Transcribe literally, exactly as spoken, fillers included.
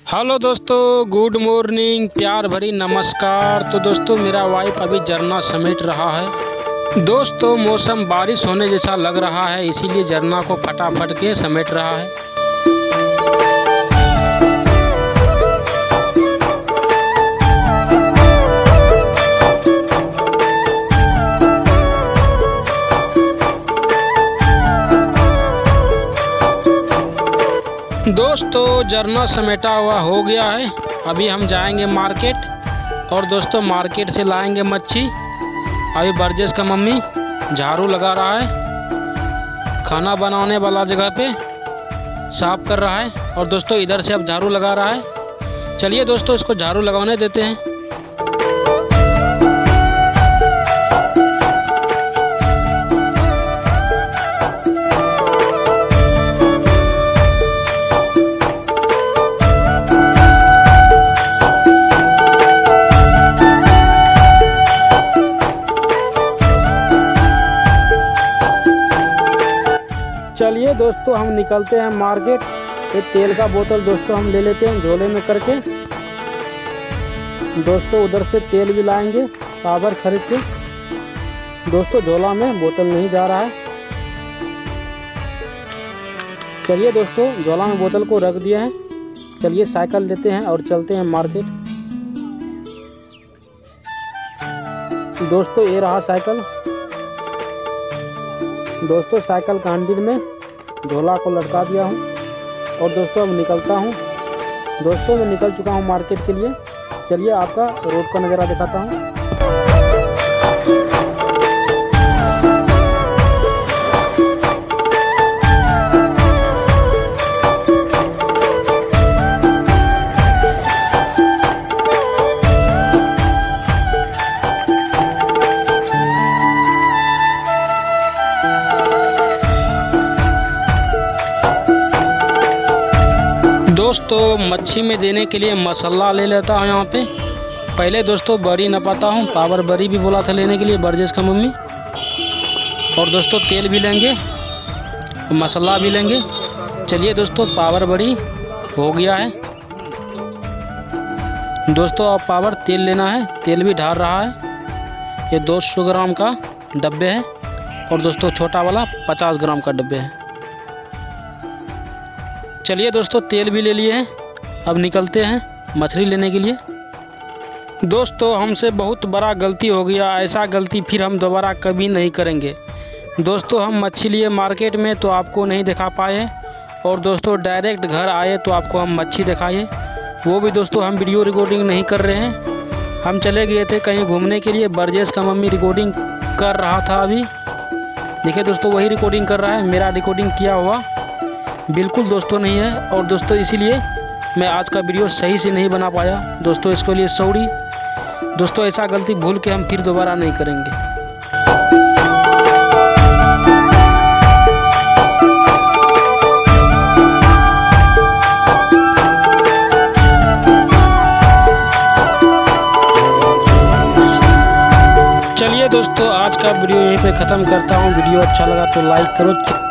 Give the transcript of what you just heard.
Hello दोस्तों, good morning, प्यार भरी नमस्कार। तो दोस्तों मेरा वाइफ अभी झरना समेट रहा है। दोस्तों मौसम बारिश होने जैसा लग रहा है, इसीलिए झरना को फटाफट के समेट रहा है। दोस्तों झरना समेटा हुआ हो गया है। अभी हम जाएंगे मार्केट और दोस्तों मार्केट से लाएंगे मच्छी। अभी बरजेश का मम्मी झाड़ू लगा रहा है, खाना बनाने वाला जगह पे साफ कर रहा है और दोस्तों इधर से अब झाड़ू लगा रहा है। चलिए दोस्तों इसको झाड़ू लगाने देते हैं। चलिए दोस्तों हम निकलते हैं मार्केट। एक तेल का बोतल दोस्तों हम ले लेते हैं झोले में करके। दोस्तों उधर से तेल भी लाएंगे पावर खरीद के। दोस्तों झोला में बोतल नहीं जा रहा है। चलिए दोस्तों झोला में बोतल को रख दिया है। चलिए साइकिल लेते हैं और चलते हैं मार्केट। दोस्तों ये रहा साइकिल। दोस्तों साइकिल का हैंडल में झोला को लटका दिया हूँ और दोस्तों अब निकलता हूँ। दोस्तों मैं निकल चुका हूँ मार्केट के लिए। चलिए आपका रोड का नज़ारा दिखाता हूँ। दोस्तों मच्छी में देने के लिए मसाला ले लेता हूँ यहाँ पे। पहले दोस्तों बड़ी नपाता हूँ, पावर बड़ी भी बोला था लेने के लिए बरजेश का मम्मी। और दोस्तों तेल भी लेंगे, मसाला भी लेंगे। चलिए दोस्तों पावर बड़ी हो गया है। दोस्तों अब पावर तेल लेना है। तेल भी ढाल रहा है। ये दो सौ ग्राम का डब्बे है और दोस्तों छोटा वाला पचास ग्राम का डब्बे है। चलिए दोस्तों तेल भी ले लिए हैं। अब निकलते हैं मछली लेने के लिए। दोस्तों हमसे बहुत बड़ा गलती हो गया। ऐसा गलती फिर हम दोबारा कभी नहीं करेंगे। दोस्तों हम मच्छी लिए मार्केट में तो आपको नहीं दिखा पाए और दोस्तों डायरेक्ट घर आए तो आपको हम मच्छी दिखाए, वो भी दोस्तों हम वीडियो रिकॉर्डिंग नहीं कर रहे हैं। हम चले गए थे कहीं घूमने के लिए। बरजेश का मम्मी रिकॉर्डिंग कर रहा था। अभी देखिए दोस्तों वही रिकॉर्डिंग कर रहा है। मेरा रिकॉर्डिंग किया हुआ बिल्कुल दोस्तों नहीं है और दोस्तों इसीलिए मैं आज का वीडियो सही से नहीं बना पाया। दोस्तों इसके लिए सॉरी। दोस्तों ऐसा गलती भूल के हम फिर दोबारा नहीं करेंगे। चलिए दोस्तों आज का वीडियो यहीं पे ख़त्म करता हूँ। वीडियो अच्छा लगा तो लाइक करो।